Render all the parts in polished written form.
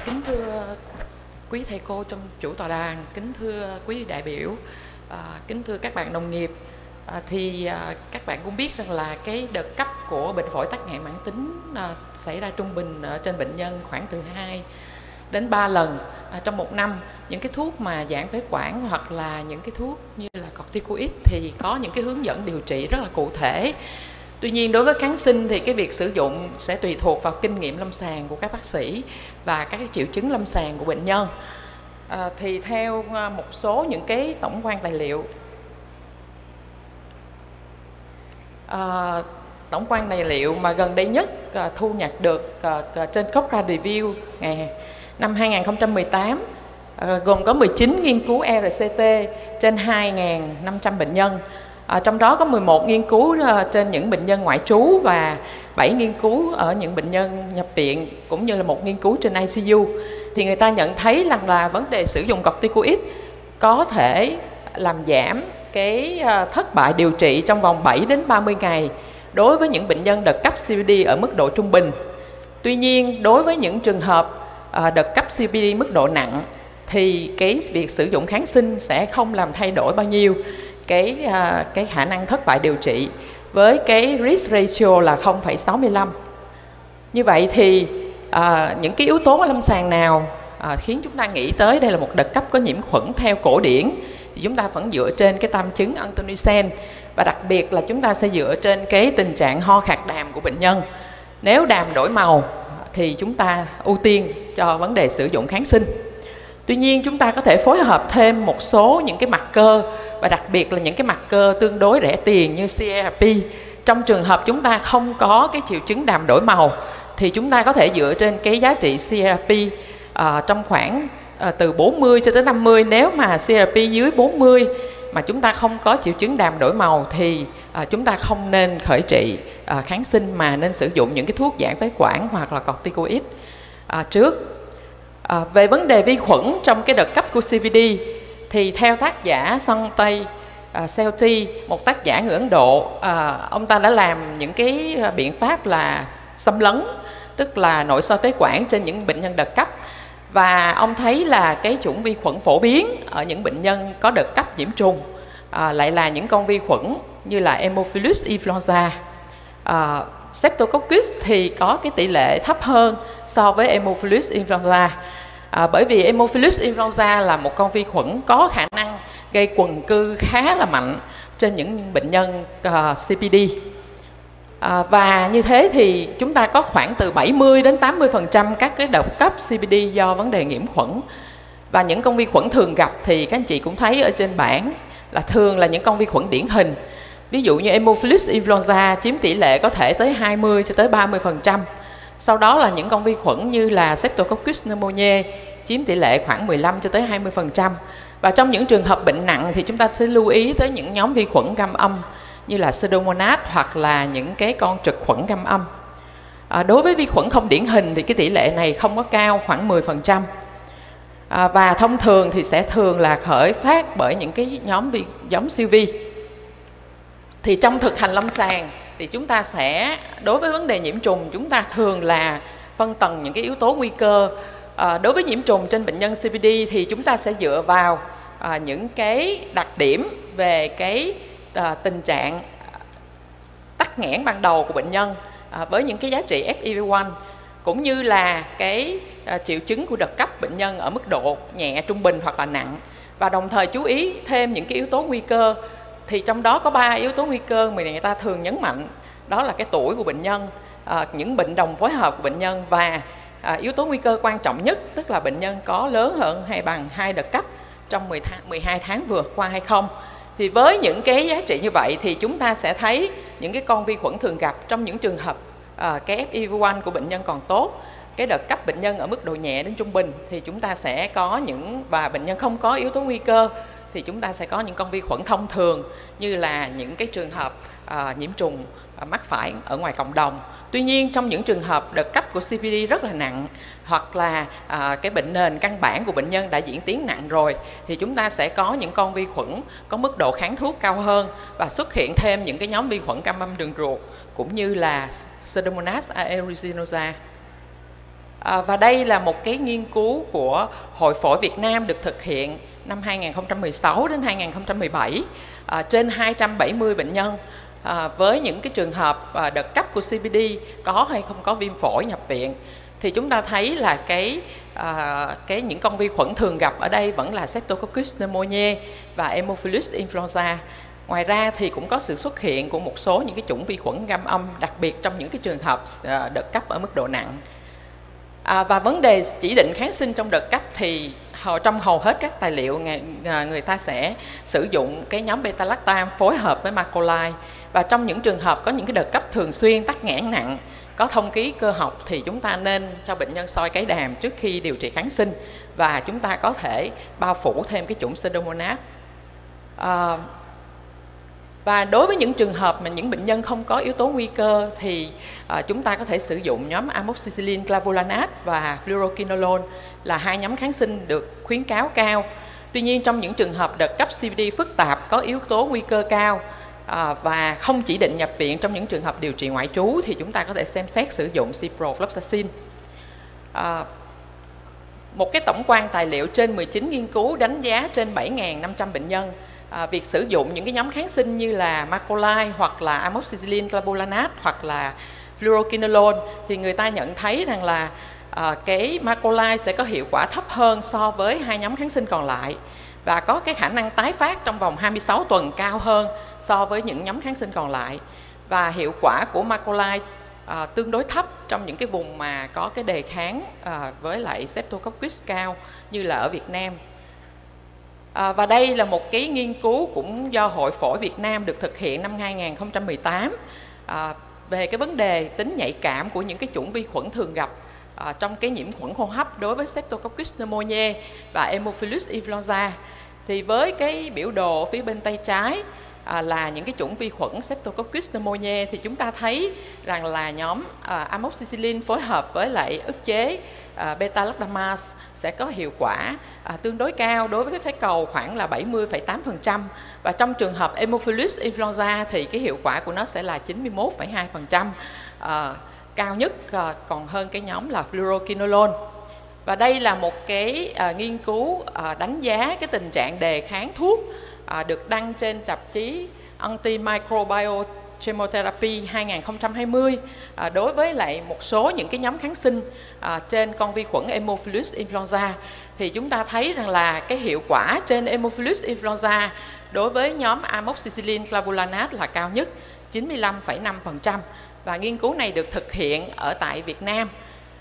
Kính thưa quý thầy cô trong chủ tọa đàn, kính thưa quý đại biểu, kính thưa các bạn đồng nghiệp, các bạn cũng biết rằng là cái đợt cấp của bệnh phổi tắc nghẽn mãn tính xảy ra trung bình ở trên bệnh nhân khoảng từ 2 đến 3 lần trong một năm. Những cái thuốc mà giãn phế quản hoặc là những cái thuốc như là corticoid thì có những cái hướng dẫn điều trị rất là cụ thể. Tuy nhiên đối với kháng sinh thì cái việc sử dụng sẽ tùy thuộc vào kinh nghiệm lâm sàng của các bác sĩ và các cái triệu chứng lâm sàng của bệnh nhân. Thì theo một số những cái tổng quan tài liệu, tổng quan tài liệu mà gần đây nhất thu nhặt được trên Cochrane Review năm 2018 gồm có 19 nghiên cứu RCT trên 2.500 bệnh nhân. Trong đó có 11 nghiên cứu trên những bệnh nhân ngoại trú và 7 nghiên cứu ở những bệnh nhân nhập viện, cũng như là một nghiên cứu trên ICU. Thì người ta nhận thấy rằng là vấn đề sử dụng corticoid có thể làm giảm cái thất bại điều trị trong vòng 7 đến 30 ngày đối với những bệnh nhân đợt cấp COPD ở mức độ trung bình. Tuy nhiên, đối với những trường hợp đợt cấp COPD mức độ nặng thì cái việc sử dụng kháng sinh sẽ không làm thay đổi bao nhiêu cái khả năng thất bại điều trị với cái risk ratio là 0,65. Như vậy thì những cái yếu tố lâm sàng nào khiến chúng ta nghĩ tới đây là một đợt cấp có nhiễm khuẩn theo cổ điển, thì chúng ta vẫn dựa trên cái tam chứng Antonsen, và đặc biệt là chúng ta sẽ dựa trên cái tình trạng ho khạc đàm của bệnh nhân. Nếu đàm đổi màu thì chúng ta ưu tiên cho vấn đề sử dụng kháng sinh. Tuy nhiên chúng ta có thể phối hợp thêm một số những cái marker, và đặc biệt là những cái marker tương đối rẻ tiền như CRP. Trong trường hợp chúng ta không có cái triệu chứng đàm đổi màu thì chúng ta có thể dựa trên cái giá trị CRP trong khoảng từ 40 cho tới 50. Nếu mà CRP dưới 40 mà chúng ta không có triệu chứng đàm đổi màu thì chúng ta không nên khởi trị kháng sinh, mà nên sử dụng những cái thuốc giãn phế quản hoặc là corticoid trước. Về vấn đề vi khuẩn trong cái đợt cấp của COPD thì theo tác giả Sanjay Sethi, một tác giả người Ấn Độ, ông ta đã làm những cái biện pháp là xâm lấn, tức là nội soi phế quản trên những bệnh nhân đợt cấp, và ông thấy là cái chủng vi khuẩn phổ biến ở những bệnh nhân có đợt cấp nhiễm trùng lại là những con vi khuẩn như là Haemophilus influenza. Streptococcus thì có cái tỷ lệ thấp hơn so với Haemophilus influenza, bởi vì Haemophilus influenza là một con vi khuẩn có khả năng gây quần cư khá là mạnh trên những bệnh nhân COPD. Và như thế thì chúng ta có khoảng từ 70 đến 80% các cái đợt cấp COPD do vấn đề nhiễm khuẩn. Và những con vi khuẩn thường gặp thì các anh chị cũng thấy ở trên bảng là thường là những con vi khuẩn điển hình. Ví dụ như Haemophilus influenza chiếm tỷ lệ có thể tới 20 cho tới 30%. Sau đó là những con vi khuẩn như là Streptococcus pneumoniae chiếm tỷ lệ khoảng 15 cho tới 20%. Và trong những trường hợp bệnh nặng thì chúng ta sẽ lưu ý tới những nhóm vi khuẩn gam âm như là Pseudomonas hoặc là những cái con trực khuẩn gam âm. Đối với vi khuẩn không điển hình thì cái tỷ lệ này không có cao, khoảng 10%. Và thông thường thì sẽ thường là khởi phát bởi những cái nhóm giống siêu vi. Thì trong thực hành lâm sàng thì chúng ta sẽ, đối với vấn đề nhiễm trùng, chúng ta thường là phân tầng những cái yếu tố nguy cơ. Đối với nhiễm trùng trên bệnh nhân COPD thì chúng ta sẽ dựa vào những cái đặc điểm về cái tình trạng tắc nghẽn ban đầu của bệnh nhân với những cái giá trị FEV1, cũng như là cái triệu chứng của đợt cấp bệnh nhân ở mức độ nhẹ, trung bình hoặc là nặng. Và đồng thời chú ý thêm những cái yếu tố nguy cơ. Thì trong đó có 3 yếu tố nguy cơ mà người ta thường nhấn mạnh, đó là cái tuổi của bệnh nhân, những bệnh đồng phối hợp của bệnh nhân, và yếu tố nguy cơ quan trọng nhất, tức là bệnh nhân có lớn hơn hay bằng 2 đợt cấp trong 12 tháng vừa qua hay không. Thì với những cái giá trị như vậy thì chúng ta sẽ thấy những cái con vi khuẩn thường gặp trong những trường hợp cái FEV1 của bệnh nhân còn tốt, cái đợt cấp bệnh nhân ở mức độ nhẹ đến trung bình, thì chúng ta sẽ có những, và bệnh nhân không có yếu tố nguy cơ thì chúng ta sẽ có những con vi khuẩn thông thường như là những cái trường hợp nhiễm trùng mắc phải ở ngoài cộng đồng. Tuy nhiên trong những trường hợp đợt cấp của COPD rất là nặng, hoặc là cái bệnh nền căn bản của bệnh nhân đã diễn tiến nặng rồi, thì chúng ta sẽ có những con vi khuẩn có mức độ kháng thuốc cao hơn, và xuất hiện thêm những cái nhóm vi khuẩn gam âm đường ruột cũng như là Pseudomonas aeruginosa. Và đây là một cái nghiên cứu của Hội Phổi Việt Nam được thực hiện năm 2016 đến 2017 trên 270 bệnh nhân với những cái trường hợp đợt cấp của CVD có hay không có viêm phổi nhập viện. Thì chúng ta thấy là những con vi khuẩn thường gặp ở đây vẫn là Streptococcus pneumoniae và Haemophilus influenza. Ngoài ra thì cũng có sự xuất hiện của một số những cái chủng vi khuẩn gam âm, đặc biệt trong những cái trường hợp đợt cấp ở mức độ nặng. Và vấn đề chỉ định kháng sinh trong đợt cấp thì trong hầu hết các tài liệu người ta sẽ sử dụng cái nhóm beta-lactam phối hợp với macrolide. Và trong những trường hợp có những cái đợt cấp thường xuyên tắc nghẽn nặng, có thông khí cơ học thì chúng ta nên cho bệnh nhân soi cấy đàm trước khi điều trị kháng sinh, và chúng ta có thể bao phủ thêm cái chủng Pseudomonas. Và đối với những trường hợp mà những bệnh nhân không có yếu tố nguy cơ thì chúng ta có thể sử dụng nhóm amoxicillin clavulanate và fluoroquinolone là hai nhóm kháng sinh được khuyến cáo cao. Tuy nhiên trong những trường hợp đợt cấp CVD phức tạp có yếu tố nguy cơ cao và không chỉ định nhập viện trong những trường hợp điều trị ngoại trú thì chúng ta có thể xem xét sử dụng ciprofloxacin. Một cái tổng quan tài liệu trên 19 nghiên cứu đánh giá trên 7.500 bệnh nhân. Việc sử dụng những cái nhóm kháng sinh như là macrolide hoặc là amoxicillin clavulanate hoặc là fluoroquinolone thì người ta nhận thấy rằng là cái macrolide sẽ có hiệu quả thấp hơn so với hai nhóm kháng sinh còn lại và có cái khả năng tái phát trong vòng 26 tuần cao hơn so với những nhóm kháng sinh còn lại. Và hiệu quả của macrolide tương đối thấp trong những cái vùng mà có cái đề kháng với lại Streptococcus cao như là ở Việt Nam. Và đây là một cái nghiên cứu cũng do Hội Phổi Việt Nam được thực hiện năm 2018 về cái vấn đề tính nhạy cảm của những cái chủng vi khuẩn thường gặp trong cái nhiễm khuẩn hô hấp đối với Streptococcus pneumoniae và Haemophilus influenza. Thì với cái biểu đồ phía bên tay trái là những cái chủng vi khuẩn Streptococcus pneumoniae thì chúng ta thấy rằng là nhóm amoxicillin phối hợp với lại ức chế beta-lactamase sẽ có hiệu quả tương đối cao đối với cái phế cầu khoảng là 70,8%, và trong trường hợp Haemophilus influenza thì cái hiệu quả của nó sẽ là 91,2%, cao nhất còn hơn cái nhóm là fluoroquinolone. Và đây là một cái nghiên cứu đánh giá cái tình trạng đề kháng thuốc được đăng trên tạp chí Antimicrobial Chemotherapy 2020 đối với lại một số những cái nhóm kháng sinh trên con vi khuẩn Haemophilus influenza. Thì chúng ta thấy rằng là cái hiệu quả trên Haemophilus influenza đối với nhóm amoxicillin clavulanate là cao nhất, 95,5%. Và nghiên cứu này được thực hiện ở tại Việt Nam.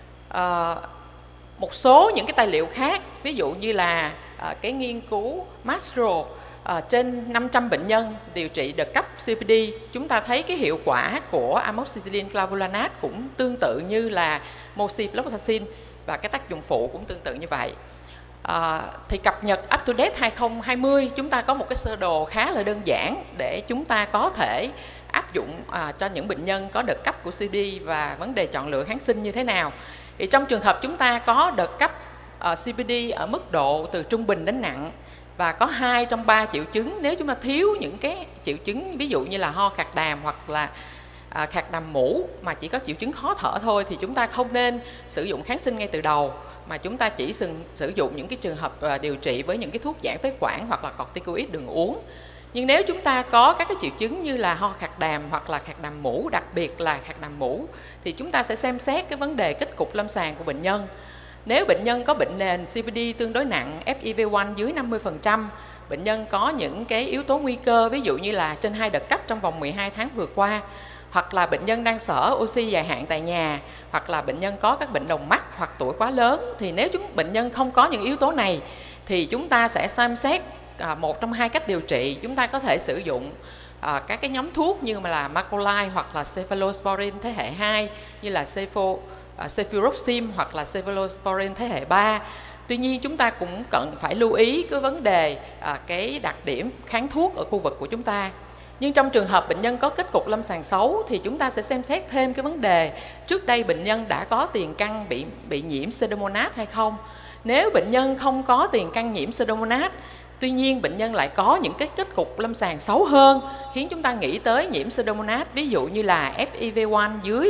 Một số những cái tài liệu khác, ví dụ như là cái nghiên cứu Mastro trên 500 bệnh nhân điều trị đợt cấp COPD, chúng ta thấy cái hiệu quả của amoxicillin clavulanate cũng tương tự như là moxifloxacin và cái tác dụng phụ cũng tương tự như vậy. Thì cập nhật up to date 2020 chúng ta có một cái sơ đồ khá là đơn giản để chúng ta có thể áp dụng cho những bệnh nhân có đợt cấp của COPD và vấn đề chọn lựa kháng sinh như thế nào. Thì trong trường hợp chúng ta có đợt cấp COPD ở mức độ từ trung bình đến nặng và có 2 trong 3 triệu chứng, nếu chúng ta thiếu những cái triệu chứng ví dụ như là ho khạc đàm hoặc là khạc đàm mũ mà chỉ có triệu chứng khó thở thôi thì chúng ta không nên sử dụng kháng sinh ngay từ đầu, mà chúng ta chỉ sử dụng những cái trường hợp điều trị với những cái thuốc giãn phế quản hoặc là corticoid đường uống. Nhưng nếu chúng ta có các cái triệu chứng như là ho khạc đàm hoặc là khạc đàm mũ, đặc biệt là khạc đàm mũ, thì chúng ta sẽ xem xét cái vấn đề kết cục lâm sàng của bệnh nhân. Nếu bệnh nhân có bệnh nền COPD tương đối nặng, FEV1 dưới 50%, bệnh nhân có những cái yếu tố nguy cơ, ví dụ như là trên 2 đợt cấp trong vòng 12 tháng vừa qua, hoặc là bệnh nhân đang xở oxy dài hạn tại nhà, hoặc là bệnh nhân có các bệnh đồng mắt hoặc tuổi quá lớn, thì nếu bệnh nhân không có những yếu tố này thì chúng ta sẽ xem xét một trong hai cách điều trị. Chúng ta có thể sử dụng các cái nhóm thuốc như là macrolide hoặc là cephalosporin thế hệ 2 như là cefuroxime hoặc là cephalosporin thế hệ 3. Tuy nhiên chúng ta cũng cần phải lưu ý cái vấn đề cái đặc điểm kháng thuốc ở khu vực của chúng ta. Nhưng trong trường hợp bệnh nhân có kết cục lâm sàng xấu thì chúng ta sẽ xem xét thêm cái vấn đề trước đây bệnh nhân đã có tiền căn bị nhiễm Pseudomonas hay không. Nếu bệnh nhân không có tiền căn nhiễm Pseudomonas Tuy nhiên bệnh nhân lại có những cái kết cục lâm sàng xấu hơn, khiến chúng ta nghĩ tới nhiễm Pseudomonas, ví dụ như là FEV1 dưới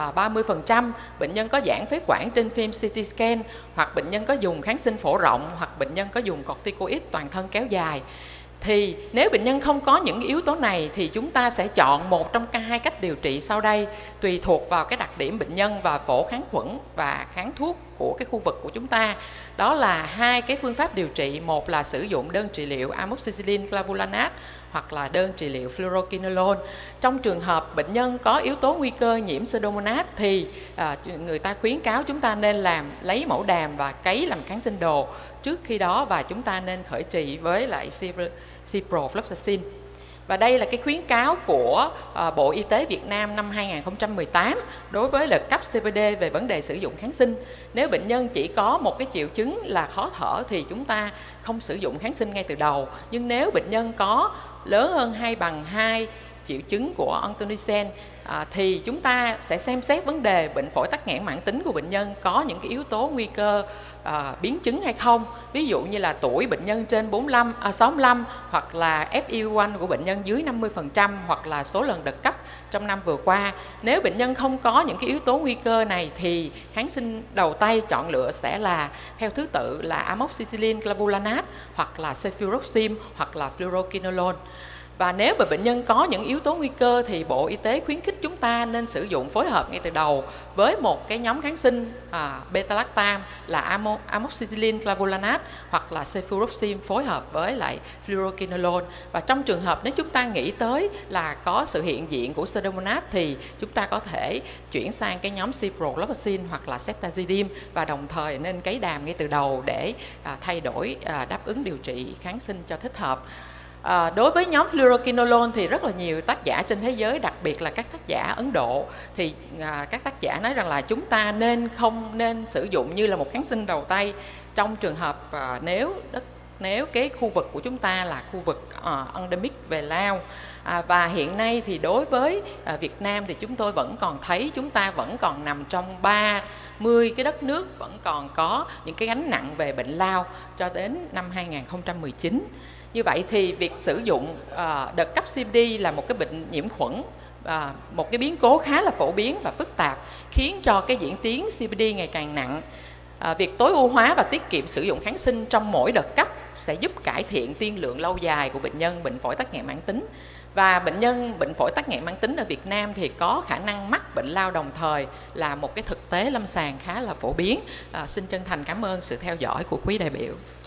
30%, bệnh nhân có giãn phế quản trên phim CT scan, hoặc bệnh nhân có dùng kháng sinh phổ rộng, hoặc bệnh nhân có dùng corticoid toàn thân kéo dài. Thì nếu bệnh nhân không có những yếu tố này thì chúng ta sẽ chọn một trong hai cách điều trị sau đây, tùy thuộc vào cái đặc điểm bệnh nhân và phổ kháng khuẩn và kháng thuốc của cái khu vực của chúng ta. Đó là hai cái phương pháp điều trị, một là sử dụng đơn trị liệu amoxicillin clavulanate hoặc là đơn trị liệu fluoroquinolone. Trong trường hợp bệnh nhân có yếu tố nguy cơ nhiễm Pseudomonas thì người ta khuyến cáo chúng ta nên lấy mẫu đàm và cấy làm kháng sinh đồ trước khi đó, và chúng ta nên khởi trị với lại ciprofloxacin. Và đây là cái khuyến cáo của Bộ Y tế Việt Nam năm 2018 đối với đợt cấp CPD về vấn đề sử dụng kháng sinh. Nếu bệnh nhân chỉ có một cái triệu chứng là khó thở thì chúng ta không sử dụng kháng sinh ngay từ đầu. Nhưng nếu bệnh nhân có lớn hơn 2/2 triệu chứng của Anthony-Sen thì chúng ta sẽ xem xét vấn đề bệnh phổi tắc nghẽn mãn tính của bệnh nhân có những cái yếu tố nguy cơ biến chứng hay không. Ví dụ như là tuổi bệnh nhân trên 65, hoặc là FEV1 của bệnh nhân dưới 50%, hoặc là số lần đợt cấp trong năm vừa qua. Nếu bệnh nhân không có những cái yếu tố nguy cơ này thì kháng sinh đầu tay chọn lựa sẽ là theo thứ tự là amoxicillin clavulanate, hoặc là cefuroxime, hoặc là fluoroquinolone. Và nếu mà bệnh nhân có những yếu tố nguy cơ thì Bộ Y tế khuyến khích chúng ta nên sử dụng phối hợp ngay từ đầu với một cái nhóm kháng sinh beta-lactam là amoxicillin clavulanate hoặc là cefuroxime phối hợp với lại fluoroquinolone. Và trong trường hợp nếu chúng ta nghĩ tới là có sự hiện diện của Pseudomonas thì chúng ta có thể chuyển sang cái nhóm ciprofloxacin hoặc là ceftazidime, và đồng thời nên cấy đàm ngay từ đầu để thay đổi đáp ứng điều trị kháng sinh cho thích hợp. Đối với nhóm fluoroquinolone thì rất là nhiều tác giả trên thế giới, đặc biệt là các tác giả Ấn Độ, thì các tác giả nói rằng là chúng ta không nên sử dụng như là một kháng sinh đầu tay trong trường hợp nếu cái khu vực của chúng ta là khu vực endemic về lao. Và hiện nay thì đối với Việt Nam thì chúng tôi vẫn còn thấy chúng ta vẫn còn nằm trong 30 cái đất nước vẫn còn có những cái gánh nặng về bệnh lao cho đến năm 2019. Như vậy thì việc sử dụng đợt cấp CPD là một cái bệnh nhiễm khuẩn, một cái biến cố khá là phổ biến và phức tạp, khiến cho cái diễn tiến CPD ngày càng nặng. Việc tối ưu hóa và tiết kiệm sử dụng kháng sinh trong mỗi đợt cấp sẽ giúp cải thiện tiên lượng lâu dài của bệnh nhân bệnh phổi tắc nghẽn mãn tính. Và bệnh nhân bệnh phổi tắc nghẽn mãn tính ở Việt Nam thì có khả năng mắc bệnh lao đồng thời là một cái thực tế lâm sàng khá là phổ biến. Xin chân thành cảm ơn sự theo dõi của quý đại biểu.